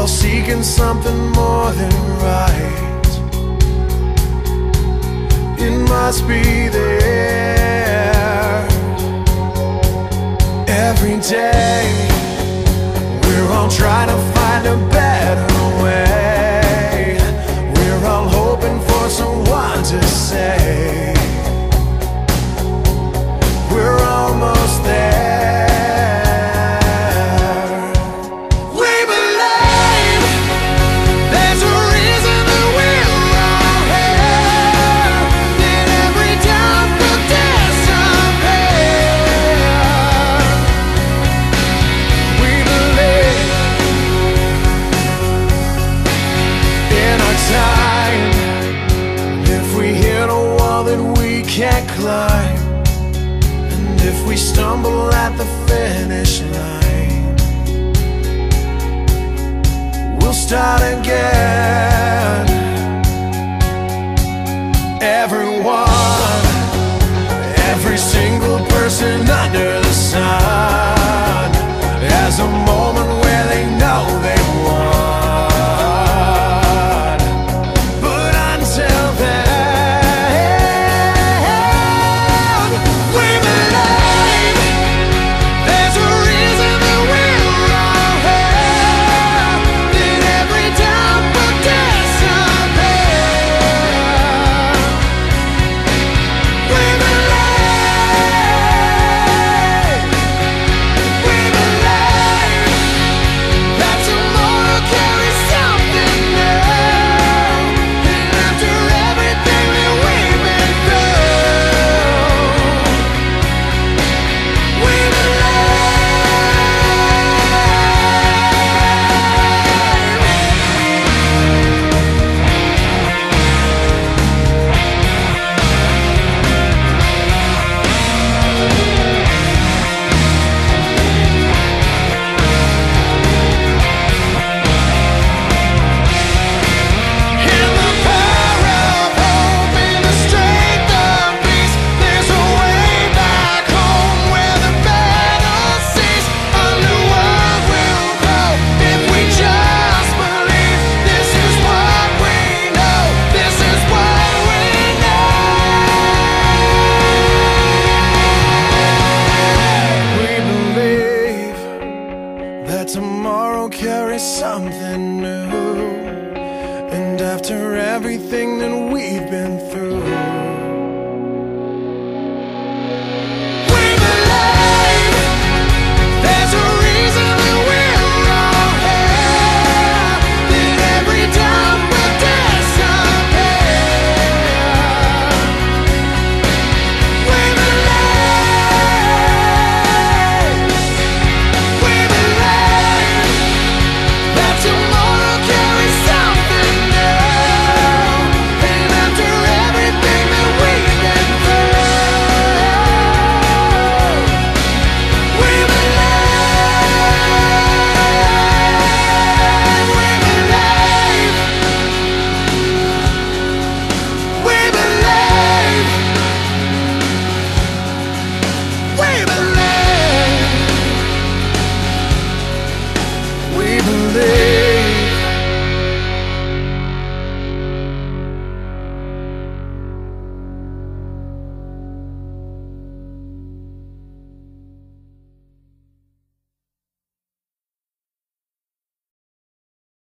all seeking something more than right. It must be there. Every day we're all trying to find a better way. We're all hoping for someone to say we're almost there. Can't climb, and if we stumble at the finish line, we'll start again. Everyone, every single person under the sun has a moment where they know they won. But until then, tomorrow carries something new, and after everything that we've been through,